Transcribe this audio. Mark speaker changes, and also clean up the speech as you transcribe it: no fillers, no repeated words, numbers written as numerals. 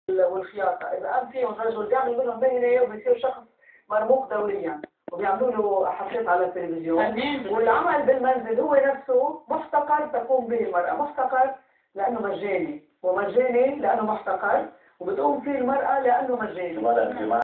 Speaker 1: والخياطة، إذا قام فيهم رجل بيعمل منهم مهنة وبيصير شخص مرموق دوليا وبيعملوا له حفلات على التلفزيون. والعمل بالمنزل هو نفسه محتقر تقوم به المرأة، محتقر لأنه مجاني، ومجاني لأنه محتقر، وبتقوم فيه المرأة لأنه مجاني.